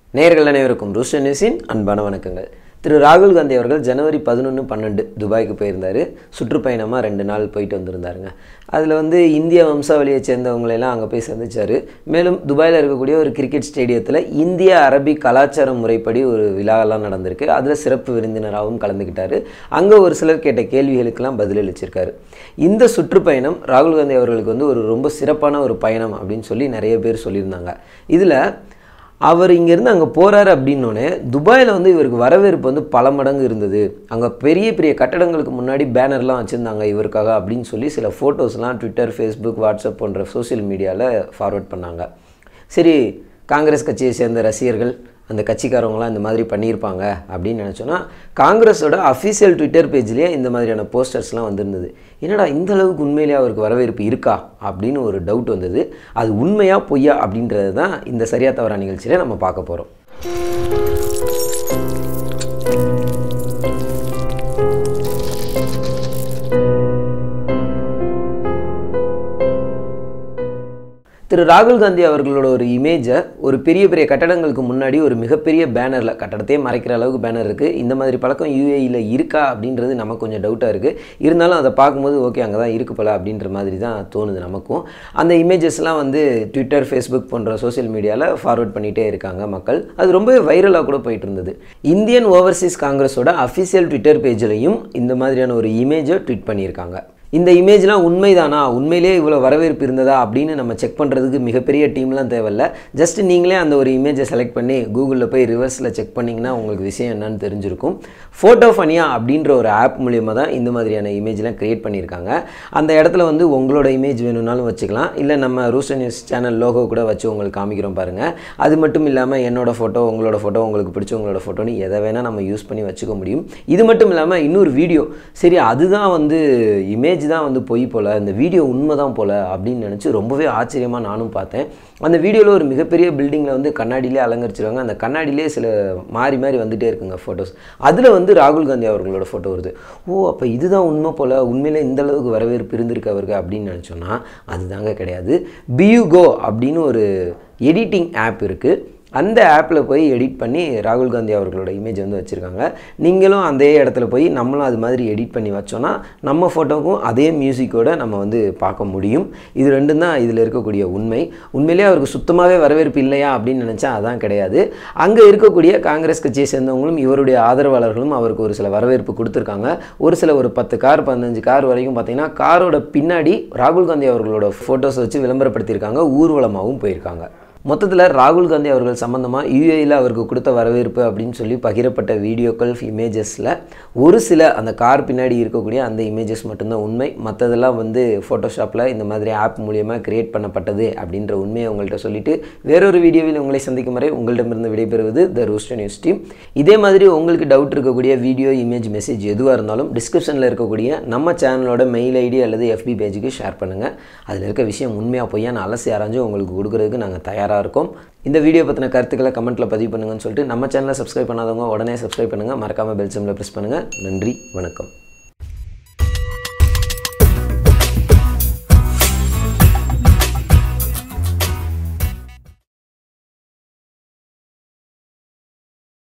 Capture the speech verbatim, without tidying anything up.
நேயர்கள் அனைவருக்கும் ரூஸ்டர் நியூஸின் அன்பான வணக்கங்கள். திரு ராகுல் காந்தி அவர்கள் ஜனவரி பதினொன்று பன்னெண்டு துபாய்க்கு போயிருந்தார். சுற்றுப்பயணமாக ரெண்டு நாள் போயிட்டு வந்திருந்தாருங்க. அதில் வந்து இந்திய வம்சாவளியை சேர்ந்தவங்களெல்லாம் அங்கே போய் சந்திச்சார். மேலும் துபாயில் இருக்கக்கூடிய ஒரு கிரிக்கெட் ஸ்டேடியத்தில் இந்திய அரபிக் கலாச்சார முறைப்படி ஒரு விழாவெல்லாம் நடந்திருக்கு. அதில் சிறப்பு விருந்தினராகவும் கலந்துக்கிட்டார். அங்கே ஒரு சிலர் கேட்ட கேள்விகளுக்கெல்லாம் பதிலளிச்சிருக்காரு. இந்த சுற்றுப்பயணம் ராகுல் காந்தி அவர்களுக்கு வந்து ஒரு ரொம்ப சிறப்பான ஒரு பயணம் அப்படின்னு சொல்லி நிறைய பேர் சொல்லியிருந்தாங்க. இதில் அவர் இங்கேருந்து அங்கே போகிறாரு அப்படின்னோடனே துபாயில் வந்து இவருக்கு வரவேற்பு வந்து பல மடங்கு இருந்தது. அங்கே பெரிய பெரிய கட்டடங்களுக்கு முன்னாடி பேனர்லாம் வச்சுருந்தாங்க இவருக்காக அப்படின்னு சொல்லி சில ஃபோட்டோஸ்லாம் ட்விட்டர், ஃபேஸ்புக், வாட்ஸ்அப் போன்ற சோசியல் மீடியாவில் ஃபார்வர்ட் பண்ணாங்க. சரி, காங்கிரஸ் கட்சியை சேர்ந்த ரசிகர்கள் அந்த கட்சிக்காரவங்களாம் இந்த மாதிரி பண்ணியிருப்பாங்க அப்படின்னு நினச்சோன்னா காங்கிரஸோட அஃபீஷியல் ட்விட்டர் பேஜ்லேயே இந்த மாதிரியான போஸ்டர்ஸ்லாம் வந்திருந்தது. என்னடா இந்த அளவுக்கு உண்மையிலேயே அவருக்கு வரவேற்பு இருக்கா அப்படின்னு ஒரு டவுட் வந்தது. அது உண்மையா பொய்யா அப்படின்றது தான் இந்த சரியா தவறா நிகழ்ச்சியில் நம்ம பார்க்க போகிறோம். திரு ராகுல் காந்தி அவர்களோட ஒரு இமேஜை ஒரு பெரிய பெரிய கட்டடங்களுக்கு முன்னாடி ஒரு மிகப்பெரிய பேனரில், கட்டடத்தையே மறைக்கிற அளவுக்கு பேனர் இருக்குது. இந்த மாதிரி பழக்கம் யூஏஇயில் இருக்கா அப்படின்றது நமக்கு கொஞ்சம் டவுட்டாக இருக்குது. இருந்தாலும் அதை பார்க்கும்போது ஓகே அங்கே தான் இருக்கு போல அப்படின்ற மாதிரி தான் தோணுது நமக்கும். அந்த இமேஜஸ்லாம் வந்து ட்விட்டர், ஃபேஸ்புக் போன்ற சோசியல் மீடியாவில் ஃபார்வர்ட் பண்ணிகிட்டே இருக்காங்க மக்கள். அது ரொம்பவே வைரலாக கூட போயிட்டு இருந்தது. இந்தியன் ஓவர்சீஸ் காங்கிரஸோட அஃபிஷியல் ட்விட்டர் பேஜ்லையும் இந்த மாதிரியான ஒரு இமேஜை ட்வீட் பண்ணியிருக்காங்க. இந்த இமேஜ்லாம் உண்மைதானா, உண்மையிலே இவ்வளோ வரவேற்பு இருந்ததா அப்படின்னு நம்ம செக் பண்ணுறதுக்கு மிகப்பெரிய டீம்லாம் தேவையில்லை. ஜஸ்ட் நீங்களே அந்த ஒரு இமேஜை செலக்ட் பண்ணி கூகுளில் போய் ரிவர்ஸில் செக் பண்ணிங்கன்னா உங்களுக்கு விஷயம் என்னன்னு தெரிஞ்சிருக்கும். ஃபோட்டோ ஃபனியா அப்படின்ற ஒரு ஆப் மூலியமாக தான் இந்த மாதிரியான இமேஜ்லாம் க்ரியேட் பண்ணியிருக்காங்க. அந்த இடத்துல வந்து உங்களோட இமேஜ் வேணும்னாலும் வச்சுக்கலாம், இல்லை நம்ம ரூஸ்டர் நியூஸ் சேனல் லோகோ கூட வச்சு உங்களுக்கு காமிக்கிறோம் பாருங்கள். அது மட்டும் இல்லாமல் என்னோடய ஃபோட்டோ, உங்களோட ஃபோட்டோ, உங்களுக்கு பிடிச்சவங்களோட ஃபோட்டோன்னு எதை வேணால் நம்ம யூஸ் பண்ணி வச்சுக்க முடியும். இது மட்டும் இல்லாமல் இன்னொரு வீடியோ, சரி அதுதான் வந்து இமேஜ் தான் வந்து பொய் போல, இந்த வீடியோ உண்மை தான் போல அப்படின்னு நினச்சி ரொம்பவே ஆச்சரியமாக நானும் பார்த்தேன். அந்த வீடியோவில் ஒரு மிகப்பெரிய பில்டிங்கில் வந்து கண்ணாடியிலே அலங்கரிச்சிருவாங்க. அந்த கண்ணாடியிலே சில மாறி மாறி வந்துகிட்டே இருக்குங்க ஃபோட்டோஸ். அதில் வந்து ராகுல் காந்தி அவர்களோட ஃபோட்டோ வருது. ஓ, அப்போ இதுதான் உண்மை போல், உண்மையிலே இந்த அளவுக்கு வரவேற்பு இருந்திருக்கு அவருக்கு அப்படின்னு நினச்சோன்னா அதுதாங்க கிடையாது. பியூகோ அப்படின்னு ஒரு எடிட்டிங் ஆப் இருக்குது. அந்த ஆப்பில் போய் எடிட் பண்ணி ராகுல் காந்தி அவர்களோட இமேஜ் வந்து வச்சுருக்காங்க. நீங்களும் அதே இடத்துல போய் நம்மளும் அது மாதிரி எடிட் பண்ணி வச்சோன்னா நம்ம ஃபோட்டோக்கும் அதே மியூசிக்கோடு நம்ம வந்து பார்க்க முடியும். இது ரெண்டும் தான் இதில் இருக்கக்கூடிய உண்மை. உண்மையிலே அவருக்கு சுத்தமாகவே வரவேற்பு இல்லையா அப்படின்னு நினச்சா அதான் கிடையாது. அங்கே இருக்கக்கூடிய காங்கிரஸ் கட்சியை சேர்ந்தவங்களும் இவருடைய ஆதரவாளர்களும் அவருக்கு ஒரு சில வரவேற்பு கொடுத்துருக்காங்க. ஒரு சில ஒரு பத்து கார் பதினஞ்சு கார் வரைக்கும் பார்த்திங்கன்னா காரோட பின்னாடி ராகுல் காந்தி அவர்களோட ஃபோட்டோஸை வச்சு விளம்பரப்படுத்தியிருக்காங்க. ஊர்வலமாகவும் போயிருக்காங்க. மொத்தத்தில் ராகுல் காந்தி அவர்கள் சம்மந்தமாக யூஏஇயில் அவருக்கு கொடுத்த வரவேற்பு அப்படின்னு சொல்லி பகிரப்பட்ட வீடியோக்கள், இமேஜஸில் ஒரு சில அந்த கார் பின்னாடி இருக்கக்கூடிய அந்த இமேஜஸ் மட்டும்தான் உண்மை. மற்றதெல்லாம் வந்து ஃபோட்டோஷாப்பில் இந்த மாதிரி ஆப் மூலியமாக கிரியேட் பண்ணப்பட்டது அப்படின்ற உண்மையை உங்கள்கிட்ட சொல்லிவிட்டு வேறொரு வீடியோவில் உங்களை சந்திக்கும் வரை உங்களிடமிருந்து விடைபெறுவது த ரூஸ்டர் நியூஸ் டீம். இதே மாதிரி உங்களுக்கு டவுட் இருக்கக்கூடிய வீடியோ, இமேஜ், மெசேஜ் எதுவாக இருந்தாலும் டிஸ்கிரிப்ஷனில் இருக்கக்கூடிய நம்ம சேனலோட மெயில் ஐடி அல்லது எஃபி பேஜுக்கு ஷேர் பண்ணுங்கள். அதில் இருக்க விஷயம் உண்மையாக பொய்யா நான் அலசி ஆராய்ஞ்சு உங்களுக்கு கொடுக்குறதுக்கு நாங்கள் தயாராக இருக்கும். இந்த வீடியோ பற்றின கருத்துக்களை கமெண்ட்டில் பதிவு பண்ணுங்கன்னு சொல்லிட்டு நம்ம சேனலை சப்ஸ்கிரைப் பண்ணாதவங்க உடனே சப்ஸ்கிரைப் பண்ணுங்கள். மறக்காமல் பெல் சிம்பலை ப்ரெஸ் பண்ணுங்கள். நன்றி, வணக்கம்.